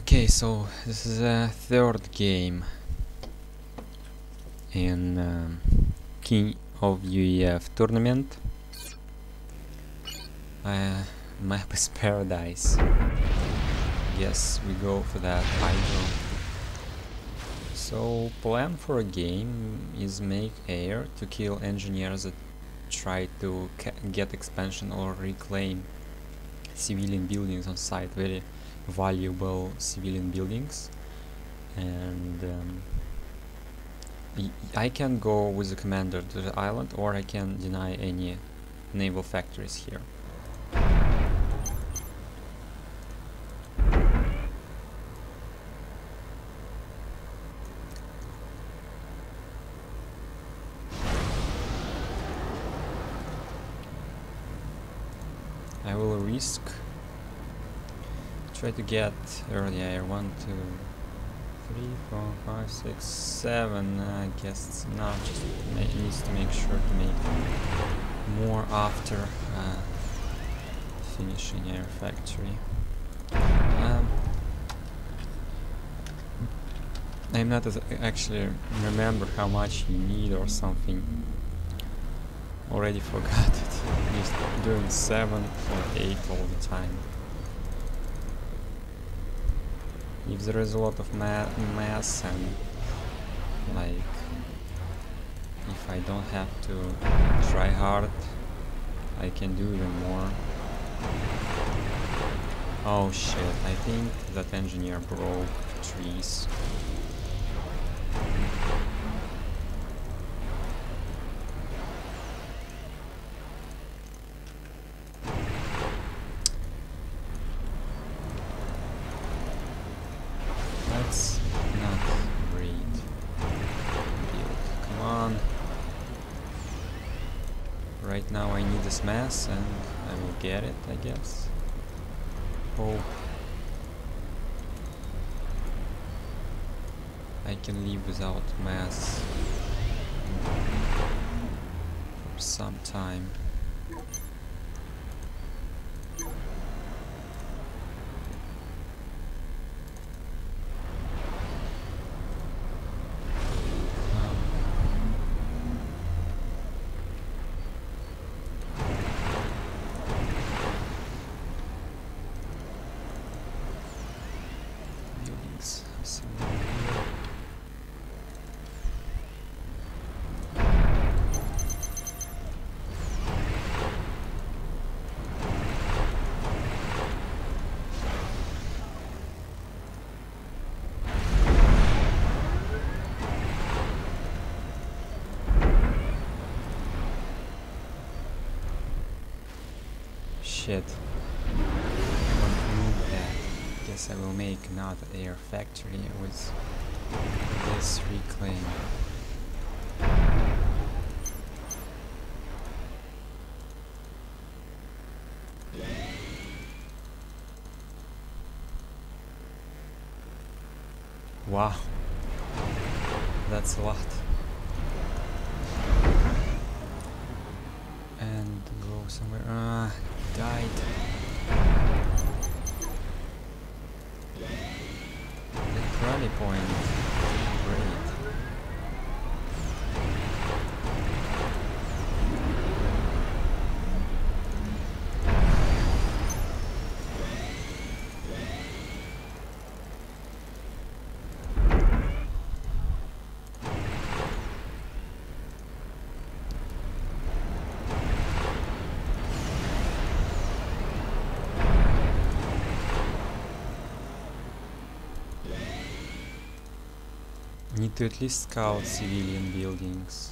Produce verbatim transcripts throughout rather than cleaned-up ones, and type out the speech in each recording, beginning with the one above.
Okay, so this is a third game in um, King of U E F tournament. Uh, map is Paradise. Yes, we go for that hydro. So plan for a game is make air to kill engineers that try to ca get expansion or reclaim civilian buildings on site, very valuable civilian buildings. And um, I can go with the commander to the island, or I can deny any naval factories here. I will risk try to get early air. One, two, three, four, five, six, seven. Uh, I guess it's enough. Just make, needs to make sure to make more after uh, finishing air factory. Um, I'm not as actually remember how much you need or something. Already forgot it. Just doing seven or eight all the time. If there is a lot of ma mass and like if I don't have to try hard, I can do even more. Oh shit, I think that engineer broke trees. That's not great. Build. Come on. Right now I need this mass and I will get it, I guess. Hope I can live without mass for some time. Shit. I don't need that. Guess I will make another air factory with this reclaim. Wow. That's a lot. And go somewhere. Ah, uh, died. The rally point. Great. Need to at least scout civilian buildings.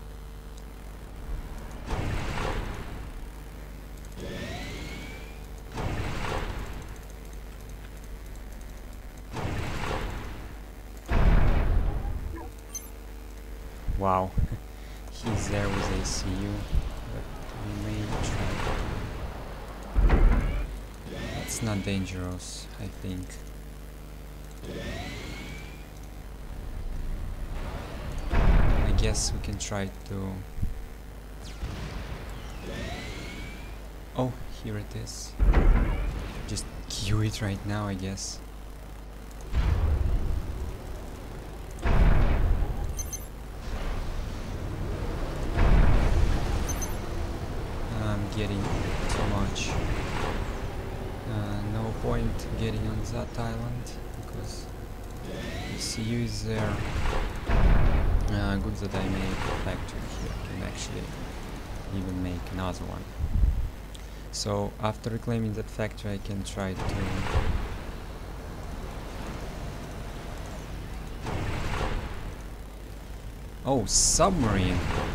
Wow, he's there with A C U, but we may try. That's not dangerous, I think. I guess we can try to... Oh, here it is. Just queue it right now, I guess. getting too much. Uh, no point getting on that island because the C U is there. Uh, good that I made a factory here. I can actually even make another one. So after reclaiming that factory I can try to oh, submarine.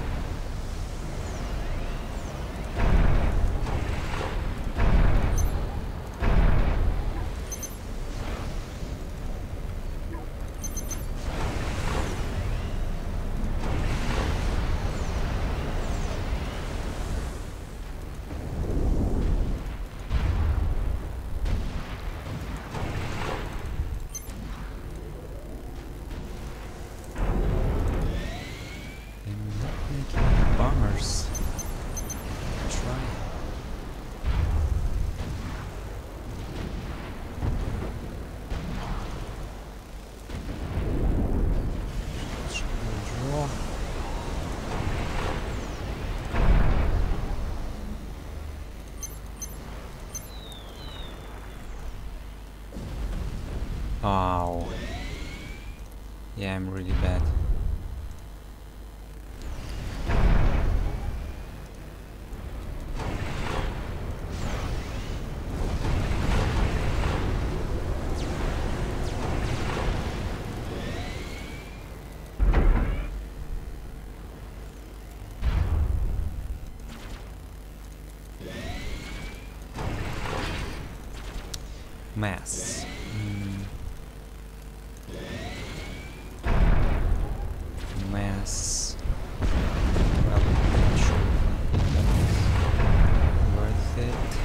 Bombers. Try. Draw. Oh. Yeah, I'm really bad. Mass. Mm. Mass. Well, I'm not sure if that's worth it.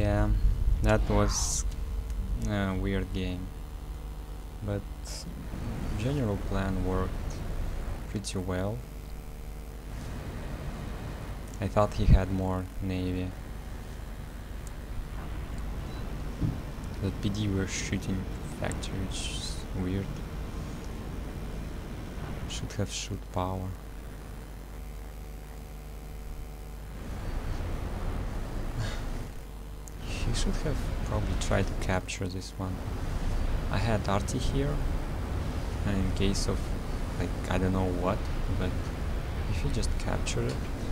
Yeah, that was a weird game, but general plan worked pretty well. I thought he had more navy. The P D were shooting factory, which is weird. Should have shoot power. He should have probably tried to capture this one. I had Arty here, and in case of, like, I don't know what, but if he just captured it,